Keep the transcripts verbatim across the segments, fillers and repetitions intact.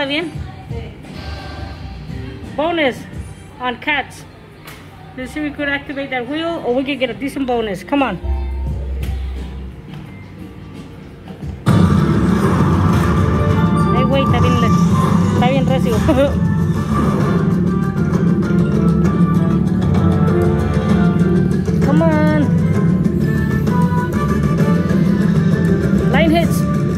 ¿Está bien? Bonus on cats. Let's see if we could activate that wheel or we could get a decent bonus. Come on. Hey, wait, está bien, está bien recio. Come on. Line hits.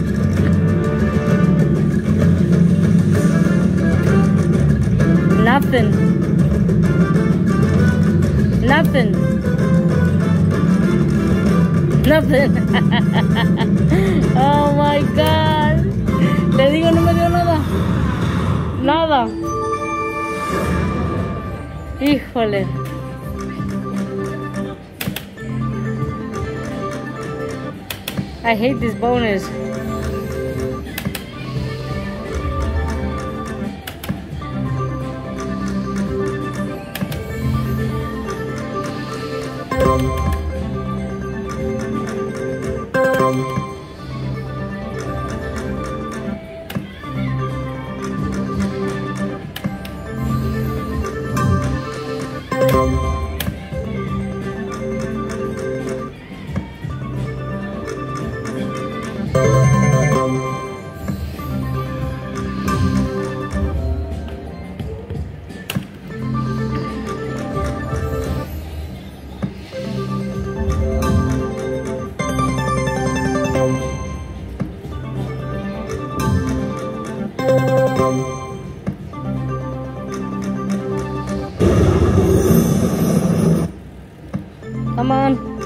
Nothing. Nothing. Nothing. Oh my God. Le digo, no me dio nada. Nada. Híjole. I hate this bonus. Come on.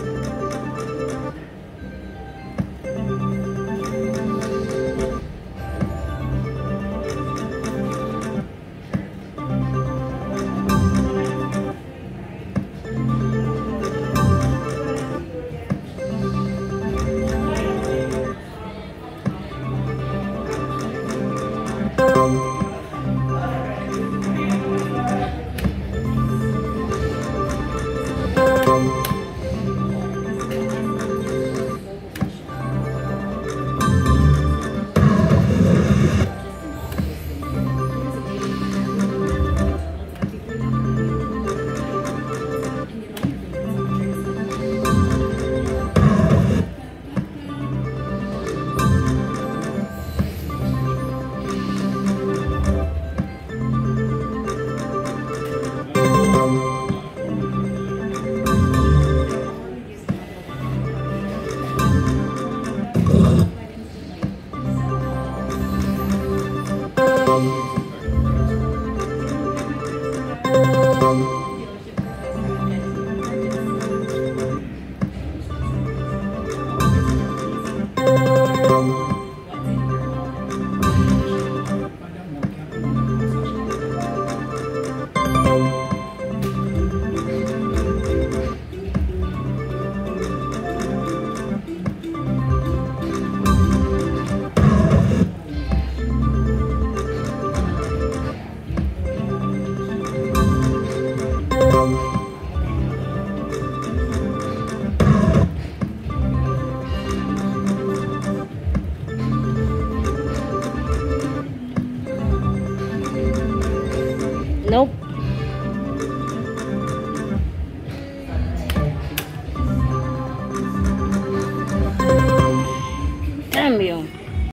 Nope.